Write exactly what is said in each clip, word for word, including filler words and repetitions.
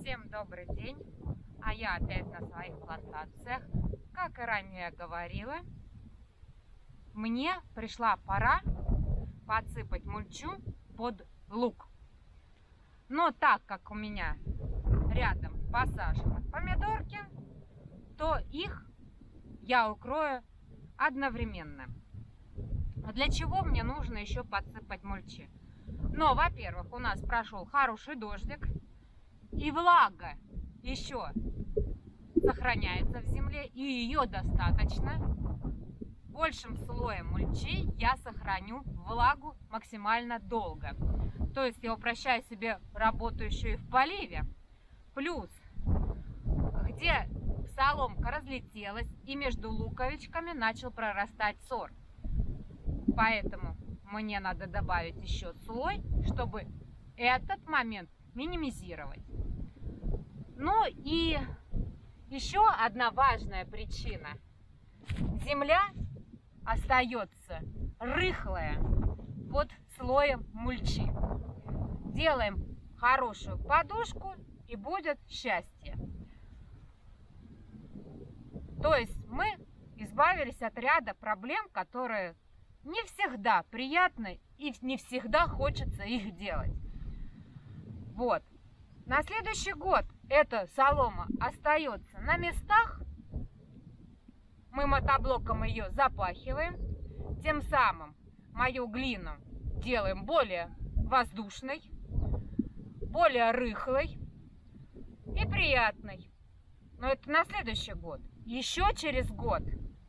Всем добрый день, а я опять на своих плантациях. Как и ранее говорила, мне пришла пора подсыпать мульчу под лук. Но так как у меня рядом посажены помидорки, то их я укрою одновременно. Для чего мне нужно еще подсыпать мульчи? Но, во-первых, у нас прошел хороший дождик, и влага еще сохраняется в земле, и ее достаточно. Большим слоем мульчи я сохраню влагу максимально долго. То есть я упрощаю себе работу еще и в поливе. Плюс, где соломка разлетелась и между луковичками начал прорастать сорт. Поэтому мне надо добавить еще слой, чтобы этот момент минимизировать. Ну и еще одна важная причина. Земля остается рыхлая под слоем мульчи. Делаем хорошую подушку, и будет счастье. То есть мы избавились от ряда проблем, которые не всегда приятны и не всегда хочется их делать. Вот. На следующий год эта солома остается на местах. Мы мотоблоком ее запахиваем. Тем самым мою глину делаем более воздушной, более рыхлой и приятной. Но это на следующий год. Еще через год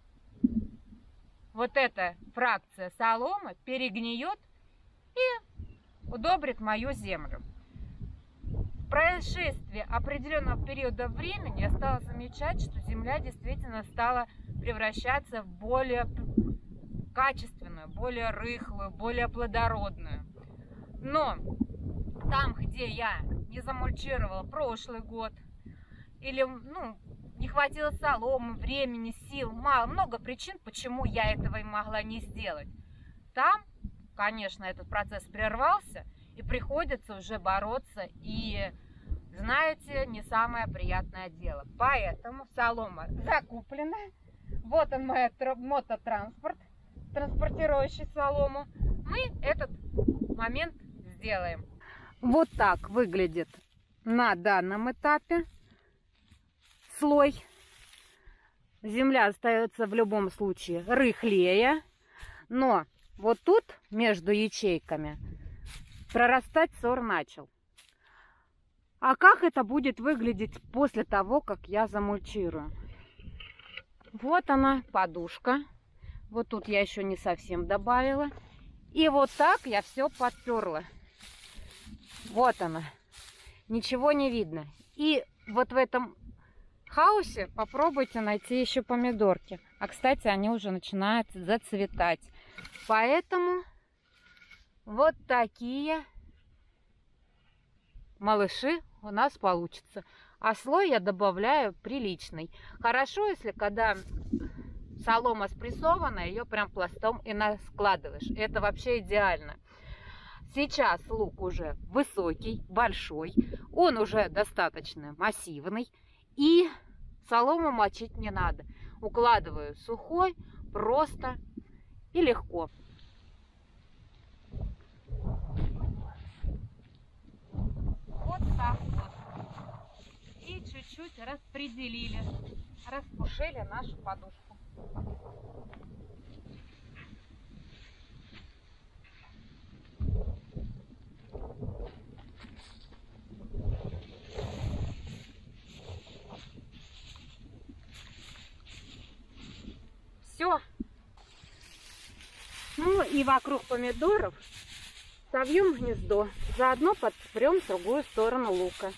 вот эта фракция соломы перегниет и удобрит мою землю. В прошествии определенного периода времени я стала замечать, что земля действительно стала превращаться в более качественную, более рыхлую, более плодородную. Но там, где я не замульчировала прошлый год, или ну, не хватило соломы, времени, сил, мало, много причин, почему я этого и могла не сделать, там, конечно, этот процесс прервался, и приходится уже бороться, и, знаете, не самое приятное дело. Поэтому солома закуплена. Вот он, мой мототранспорт, транспортирующий солому. Мы этот момент сделаем. Вот так выглядит на данном этапе слой. Земля остается в любом случае рыхлее, но вот тут между ячейками прорастать сор начал. А как это будет выглядеть после того, как я замульчирую? Вот она, подушка. Вот тут я еще не совсем добавила. И вот так я все подперла. Вот она. Ничего не видно. И вот в этом хаосе попробуйте найти еще помидорки. А, кстати, они уже начинают зацветать. Поэтому вот такие малыши у нас получится. А слой я добавляю приличный. Хорошо, если когда солома спрессована, ее прям пластом и складываешь. Это вообще идеально. Сейчас лук уже высокий, большой. Он уже достаточно массивный. И солому мочить не надо. Укладываю сухой, просто и легко. Вот так вот. И чуть-чуть распределили, распушили нашу подушку. Все. Ну и вокруг помидоров совьем гнездо. Заодно подпрем в другую сторону лука.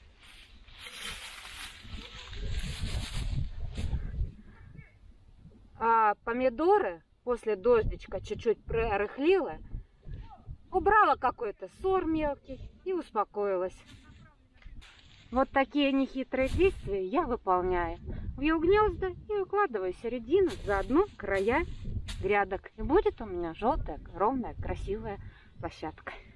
А помидоры после дождичка чуть-чуть прорыхлила, убрала какой-то сор мелкий и успокоилась. Вот такие нехитрые действия я выполняю. Вью гнезда и укладываю середину, заодно края грядок. И будет у меня желтая, ровная, красивая площадка.